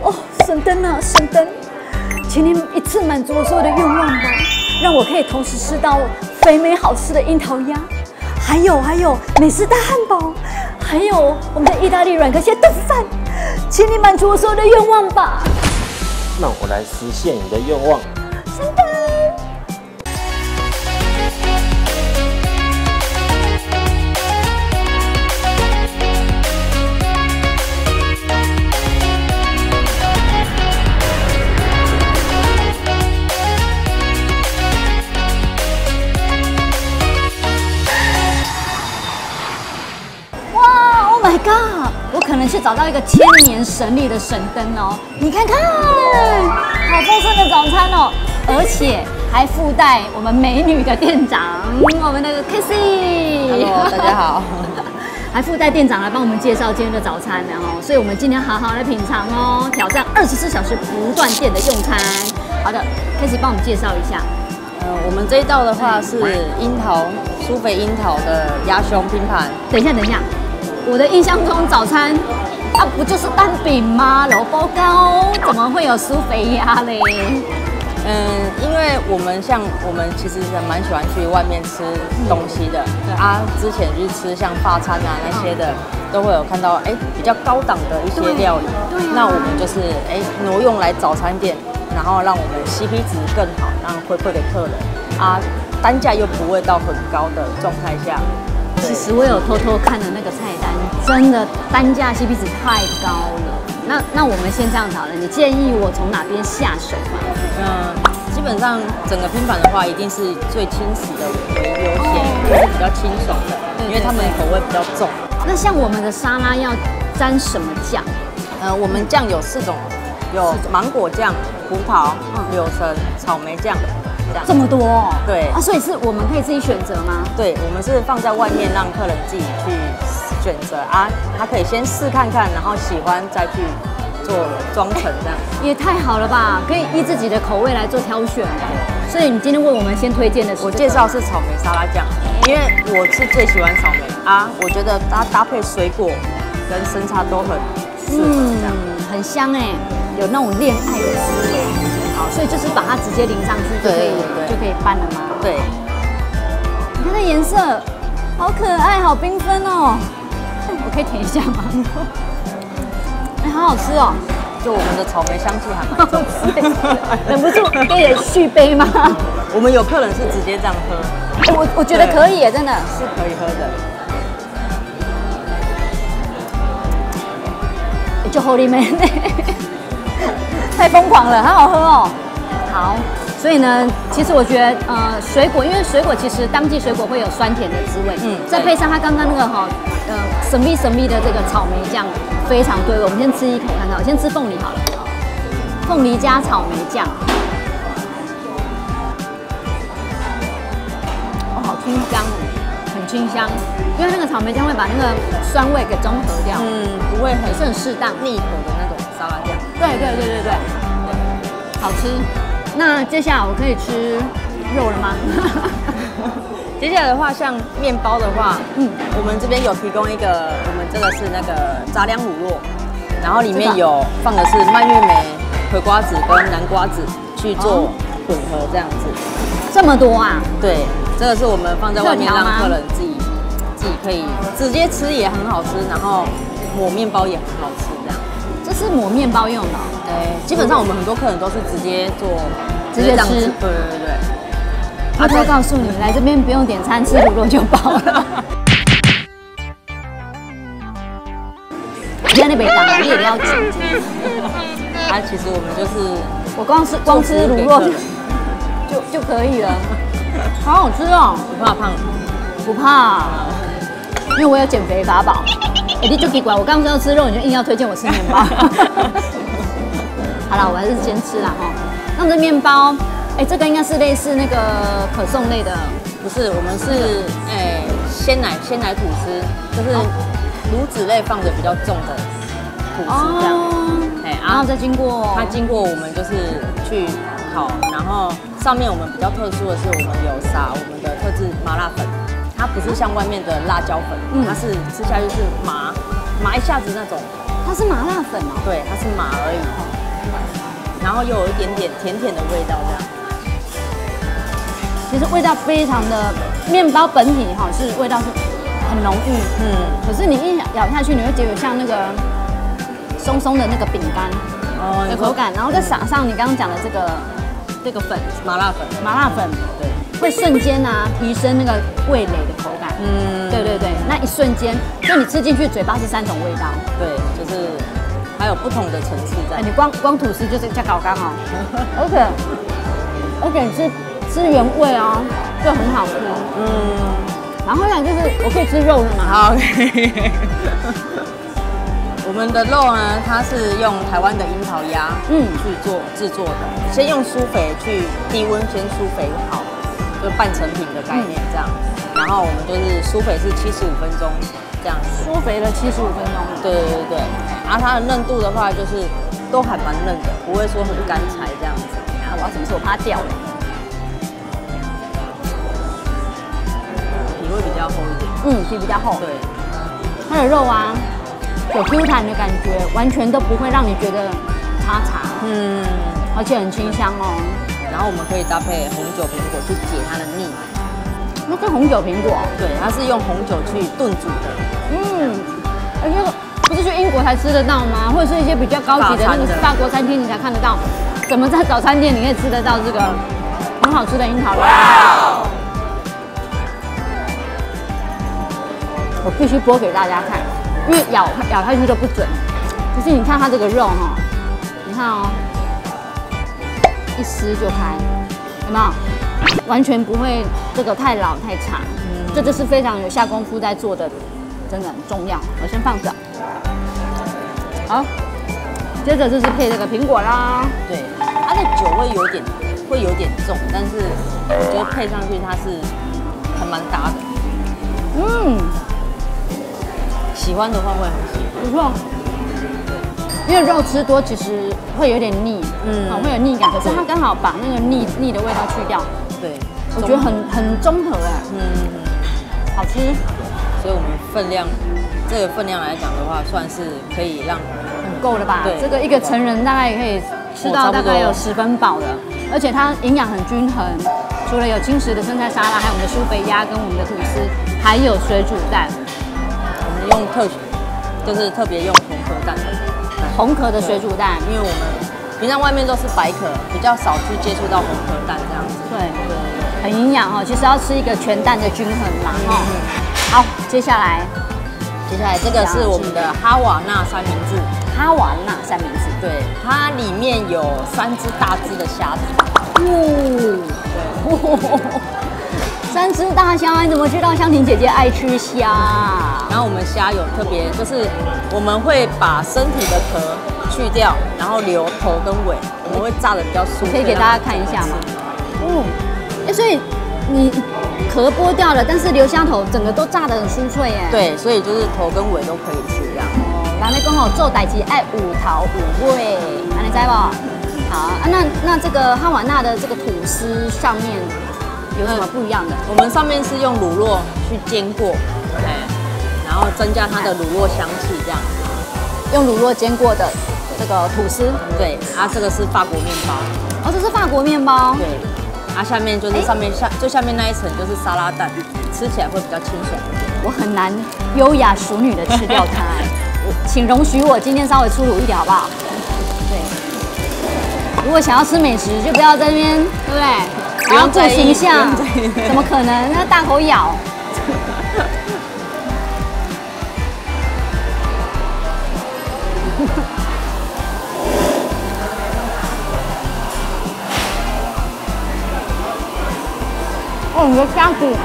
哦，神灯啊，神灯，请您一次满足我所有的愿望吧，让我可以同时吃到肥美好吃的樱桃鸭，还有美式大汉堡，还有我们的意大利软壳蟹炖饭，请你满足我所有的愿望吧。 让我来实现你的愿望。 神灯。My God！ 我可能是找到一个千年神力的神灯哦，你看看，好丰盛的早餐哦，而且还附带我们美女的店长，我们的 Kissy。Hello， 大家好。 还附带店长来帮我们介绍今天的早餐，然后，所以我们今天好好来品尝哦，挑战24小时不断电的用餐。好的 ，Kissy 帮我们介绍一下。 我们这一道的话是樱桃酥肥樱桃的鸭胸拼盘。 等一下。我的印象中早餐啊不就是蛋饼吗？萝卜糕怎么会有酥肥鸭嘞？ 因为我们其实蛮喜欢去外面吃东西的之前去吃像法餐啊那些的，都会有看到比较高档的一些料理。那我们就是挪用来早餐店，然后让我们 CP 值更好，让回馈给客人单价又不会到很高的状态下。 其实我有偷偷看了那个菜单，真的单价 CP 值太高了。那我们先这样好了，你建议我从哪边下手吗？ 基本上整个拼盘的话，一定是最轻食的为优先，就是比较清爽的，因为他们口味比较重。 那像我们的沙拉要沾什么酱？ 我们酱有4种，有芒果酱、葡萄、柳橙、草莓酱。 这么多哦， 对所以是我们可以自己选择吗？ 对，我们是放在外面让客人自己去选择他可以先试看看，然后喜欢再去做装成这样。也太好了吧，可以依自己的口味来做挑选。所以你今天为我们先推荐的是， 我介绍是草莓沙拉酱，因为我是最喜欢草莓我觉得它搭配水果跟生菜都很适合这样， 很香有那种恋爱的滋味。好，所以就是把它直接淋上去就可以拌了吗？ 对。 你看那颜色，好可爱，好缤纷哦！我可以舔一下吗？好好吃哦！ 就我们的草莓香气还蛮重的， 忍不住可以续杯吗？ 我们有客人是直接这样喝， 我觉得可以耶，真的是可以喝的。 就 Holy Man。太疯狂了，很好喝哦。好，所以呢，其实我觉得，水果，因为水果其实当季水果会有酸甜的滋味，再配上它刚刚那个神秘的这个草莓酱，非常对味。我们先吃一口看看，我先吃凤梨好了，凤梨加草莓酱，好清香，很清香，因为那个草莓酱会把那个酸味给中和掉， 不会也是很适当腻口的那种沙拉酱。 对，好吃。那接下来我可以吃肉了吗？ 接下来的话，像面包的话，我们这边有提供一个，我们这个是那个杂粮乳酪，然后里面有放的是蔓越莓、葵瓜子跟南瓜子去做混合这样子。 这么多啊？ 对，这个是我们放在外面让客人自己可以直接吃也很好吃，然后抹面包也很好吃这样。 这是抹面包用的基本上我们很多客人都是直接吃。 对。 偷偷告诉你，来这边不用点餐，吃乳酪就饱了。你在那边打你也要吃。 其实我们就是我光吃乳酪就可以了，好好吃哦。 不怕胖？ 不怕，因为我有减肥法宝。你就奇怪，我刚说要吃肉，你就硬要推荐我吃面包。好了，我还是先吃啦哈。那我们的面包，这个应该是类似那个可颂类的， 不是？我们是鲜奶吐司，就是乳脂类放的比较重的吐司这样。 然后再经过我们就是去烤，然后上面我们比较特殊的是，我们有撒我们的特制麻辣粉。它不是像外面的辣椒粉，它是吃下去是麻一下子那种。 它是麻辣粉哦？ 对，它是麻而已。 然后又有一点点甜甜的味道，这样。 其实味道非常的，面包本体哈是味道是很浓郁，可是你一咬下去，你会觉得像那个松松的那个饼干的口感，然后再撒上你刚刚讲的这个粉， 麻辣粉，对， 会瞬间提升那个味蕾的口感，对，那一瞬间，就你吃进去嘴巴是3种味道， 对，就是还有不同的层次在。 你光吐司就是加搞干哦，而且你吃原味啊，就很好吃。然后呢，就是我可以吃肉是吗？ 好，我们的肉呢，它是用台湾的樱桃鸭，去制作的。先用舒肥去低温先舒肥好，就半成品的概念这样。然后我们就是舒肥是75分钟这样子。 舒肥了75分钟。 对。然后它的嫩度的话，就是都还蛮嫩的，不会说很干柴这样子。 我要怎么说？我怕它掉了。 会比较厚一点， 皮比较厚。 对， 它的肉有 Q 弹的感觉，完全都不会让你觉得叉，而且很清香哦。 然后我们可以搭配红酒苹果去解它的腻。 那个红酒苹果？对， 它是用红酒去炖煮的。 而且不是去英国才吃得到吗？或者是一些比较高级的那个法国餐厅你才看得到？怎么在早餐店你可以吃得到这个很好吃的樱桃鸭？我必须剥给大家看，因为咬下去都不准。可是你看它这个肉你看一撕就开，有没有？完全不会这个太老太长，这就是非常有下功夫在做的，真的很重要。我先放着，好，接着就是配这个苹果啦。 对，它的酒味会有点重，但是我觉得配上去它是还蛮搭的。喜欢的话会很喜欢， 不错。因为肉吃多其实会有点腻，会有腻感，可是它刚好把那个腻的味道去掉。 对， 我觉得很中和哎，好吃。 所以我们这个分量来讲的话，算是可以让很够了吧？ 对， 这个一个成人大概也可以吃到大概有10分饱的，而且它营养很均衡。除了有轻食的生菜沙拉，还有我们的舒肥鸭跟我们的吐司，还有水煮蛋。 就是特别用红壳蛋， 红壳的水煮蛋， 因为我们平常外面都是白壳，比较少去接触到红壳蛋这样子。 对，很营养哦。其实要吃一个全蛋的均衡啦好，接下来这个是我们的哈瓦那三明治。 哈瓦那三明治， 对，它里面有3只大只的虾子。 3只大虾，你怎么知道香婷姐姐爱吃虾？ 然后我们虾有特别，就是我们会把身体的壳去掉，然后留头跟尾，我们会炸的比较酥。 可以给大家看一下吗？所以你壳剥掉了，但是留虾头，整个都炸得很酥脆耶。 对，所以就是头跟尾都可以吃这样。 咱们讲做代志爱有头有尾，你知不？好那这个哈瓦那的这个吐司上面有什么不一样的？ 我们上面是用乳酪去煎过，然后增加它的乳酪香气，这样。 用乳酪煎过的这个吐司， 对，这个是法国面包。 这是法国面包。 对，下面就是最下面那一层就是沙拉蛋，吃起来会比较清爽一点。 我很难优雅淑女的吃掉它，请容许我今天稍微粗鲁一点好不好？对，如果想要吃美食，就不要在那边，对不对？不要做形象，怎么可能？那大口咬。你的虾骨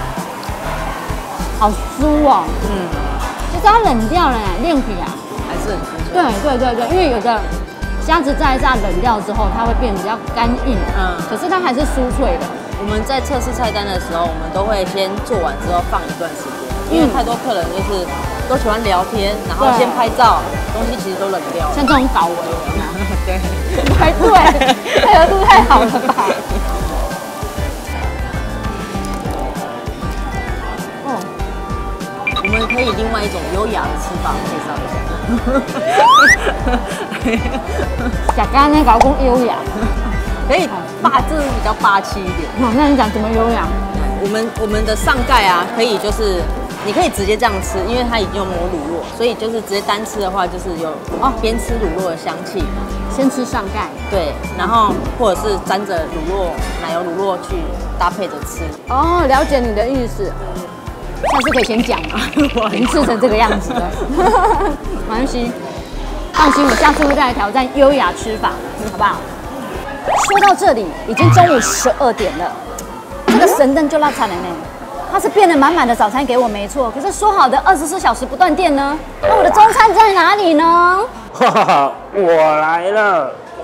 好酥哦。其实它冷掉了，炼皮啊， 还是很清脆。 对，因为有的虾子炸一炸冷掉之后，它会变得比较干硬，可是它还是酥脆的。 我们在测试菜单的时候，我们都会先做完之后放一段时间，因为太多客人就是都喜欢聊天，然后先拍照，东西其实都冷掉了。 像这种搞维的， 对， 排队配合度太好了吧？我们可以另外一种优雅的吃法介绍一下。 假刚那搞工优雅， 可以这是比较霸气一点。 那你讲怎么优雅？ 我们的上盖啊，可以就是你可以直接这样吃，因为它已经有抹乳酪，所以就是直接单吃的话，就是有边吃乳酪的香气。 先吃上盖， 对，然后或者是沾着乳酪、奶油乳酪去搭配着吃。 哦，了解你的意思。下次可以先讲啊，已经吃成这个样子了。没关系，放心，我下次会再来挑战优雅吃法，好不好？说到这里，已经中午12点了，这个神灯就落惨了呢。它是变得满满的早餐给我没错，可是说好的24小时不断电呢？那我的中餐在哪里呢？ 哈哈哈，我来了。